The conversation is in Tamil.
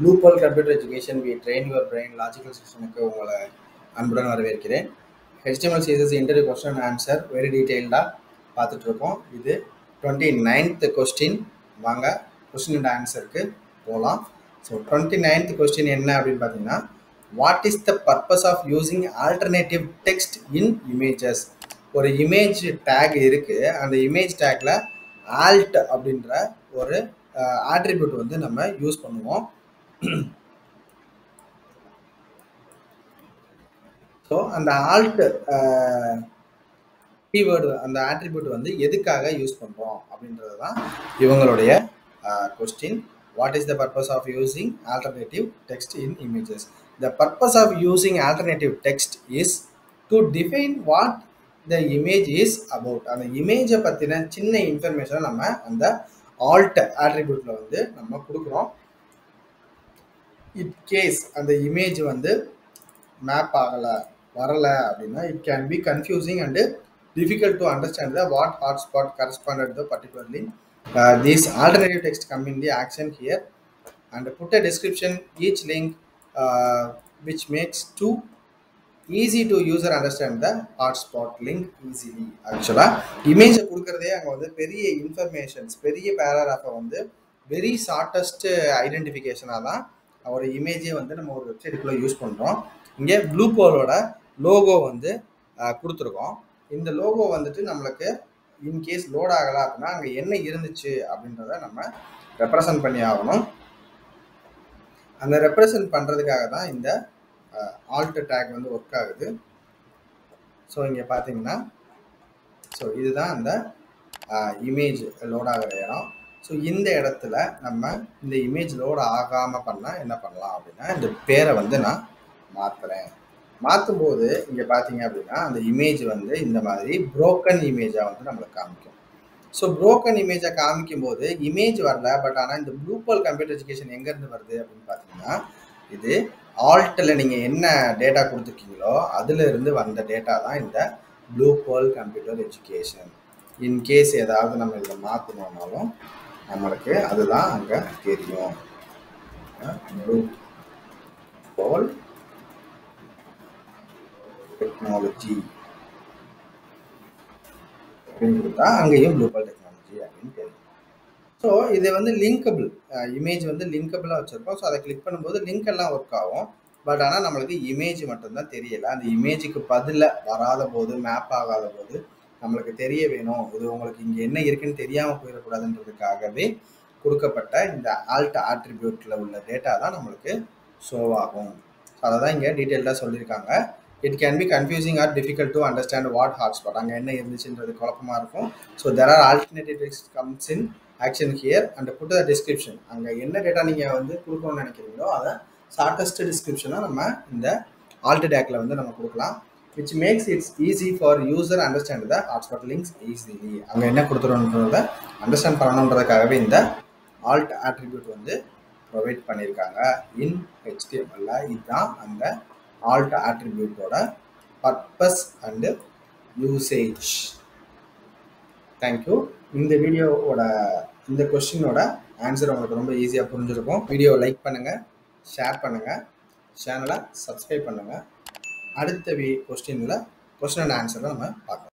Blue Pearl Computer Education, we train your brain logical system-க்கு உங்களை அன்புடன் வரவேற்கிறேன். HTML CSS interview question and answer very detailed பார்த்துட்டு இருக்கோம். இது 29th question. வாங்க question and answer-க்கு போலாம். So 29th question என்ன அப்படின்னு பார்த்தீங்கன்னா, what is the purpose of using alternative text in images? ஒரு image tag இருக்கு. அந்த image tagல alt அப்படின்ற ஒரு attribute வந்து நம்ம யூஸ் பண்ணுவோம். ஸோ அந்த alt keyword அந்த attribute வந்து எதுக்காக யூஸ் பண்றோம் அப்படின்றது தான் இவங்களுடைய question. What is the purpose of using alternative text in images? The purpose of using alternative text is to define what the image is about. அந்த இமேஜை பற்றின சின்ன இன்ஃபர்மேஷனை நம்ம அந்த alt attributeல வந்து நம்ம கொடுக்குறோம். இட் கேஸ் அந்த இமேஜ் வந்து மேப் ஆகலை வரலை அப்படின்னா it can be confusing and difficult to understand the what hotspot corresponded to particularly. These alternative text come in the action here and put a description each link which makes too easy to user understand the hotspot link easily. Actually image கொடுக்கறதே அங்க வந்து பெரிய இன்ஃபர்மேஷன்ஸ் பெரிய பேராகிராஃபை வந்து வெரி ஷார்ட்டஸ்ட் ஐடென்டிஃபிகேஷனாக தான் ஒரு இமேஜே வந்து நம்ம ஒரு வெப்சைட்டுக்குள்ளே யூஸ் பண்ணுறோம். இங்கே ப்ளூ பேர்லோட லோகோ வந்து கொடுத்துருக்கோம். இந்த லோகோ வந்துட்டு நம்மளுக்கு இன்கேஸ் லோட் ஆகலை அப்படின்னா அங்கே என்ன இருந்துச்சு அப்படின்றத நம்ம ரெப்ரசன்ட் பண்ணி ஆகணும். அந்த ரெப்ரசன்ட் பண்ணுறதுக்காக தான் இந்த alt டேக் வந்து ஒர்க் ஆகுது. ஸோ இங்கே பார்த்தீங்கன்னா ஸோ இதுதான் அந்த இமேஜ் லோட் ஆகிற இடம். ஸோ இந்த இடத்துல நம்ம இந்த இமேஜ் லோட் ஆகாமல் பண்ணால் என்ன பண்ணலாம் அப்படின்னா, இந்த பேரை வந்து நான் மாற்றுறேன். மாற்றும்போது இங்கே பார்த்தீங்க அப்படின்னா அந்த இமேஜ் வந்து இந்த மாதிரி ப்ரோக்கன் இமேஜாக வந்து நம்மளுக்கு காமிக்கும். ஸோ ப்ரோக்கன் இமேஜை காமிக்கும் போது இமேஜ் வரல, பட் ஆனால் இந்த ப்ளூ பேர்ல் கம்ப்யூட்டர் எஜுகேஷன் எங்கேருந்து வருது அப்படின்னு பார்த்தீங்கன்னா, இது ஆல்ட்டில் நீங்கள் என்ன டேட்டா கொடுத்துருக்கீங்களோ அதிலிருந்து வந்த டேட்டா தான் இந்த blue pearl computer education. In case ஏதாவது நம்ம இதில் மாற்றணுன்னாலும் நம்மளுக்கு அதுதான் அங்கே தெரியும். ப்ளூ பேர்ல் டெக்னாலஜி அப்படின்னு கொடுத்தா அங்கேயும் ப்ளூ பேர்ல் டெக்னாலஜி அப்படின்னு தெரியும். ஸோ இது வந்து லிங்கபிள் இமேஜ் வந்து லிங்கபிளாக வச்சுருக்கோம். ஸோ அதை கிளிக் பண்ணும்போது லிங்க் எல்லாம் ஒர்க் ஆகும். பட் ஆனால் நம்மளுக்கு இமேஜ் மட்டும்தான் தெரியலை. அந்த இமேஜுக்கு பதிலாக வராத போது மேப் ஆகாத போது நம்மளுக்கு தெரிய வேணும், இது உங்களுக்கு இங்கே என்ன இருக்குன்னு தெரியாமல் போயிடக்கூடாதுன்றதுக்காகவே கொடுக்கப்பட்ட இந்த alt attributeல உள்ள டேட்டா தான் நம்மளுக்கு ஷோ ஆகும். ஸோ அதை தான் இங்கே டீட்டெயில்டாக சொல்லியிருக்காங்க. It can be confusing or difficult to understand what hotspot, அங்கே என்ன இருந்துச்சுன்றது குழப்பமாக இருக்கும். So there are alternative text comes in action here and put the description. அங்கே என்ன டேட்டா நீங்கள் வந்து கொடுக்கணும்னு நினைக்கிறீங்களோ அதை ஷார்ட்டஸ்ட் டிஸ்கிரிப்ஷனாக நம்ம இந்த alt டேக்கில் வந்து நம்ம கொடுக்கலாம். which makes it easy for user understand the hotspot links easily. அங்கே என்ன கொடுத்துருன்றத அண்டர்ஸ்டாண்ட் பண்ணணுன்றதுக்காகவே இந்த alt attribute வந்து ப்ரொவைட் பண்ணியிருக்காங்க இன் HTML. இதுதான் அந்த alt attribute-ஓட பர்பஸ் அண்டு யூசேஜ். தேங்க்யூ. இந்த வீடியோவோட இந்த கொஸ்டினோட ஆன்சர் உங்களுக்கு ரொம்ப ஈஸியாக புரிஞ்சிருக்கும். வீடியோவை லைக் பண்ணுங்கள், ஷேர் பண்ணுங்கள், சேனலை சப்ஸ்கிரைப் பண்ணுங்கள். அடுத்த கொஸ்டினில் கொஸ்டின் அண்ட் ஆன்சரை நம்ம பார்க்கலாம்.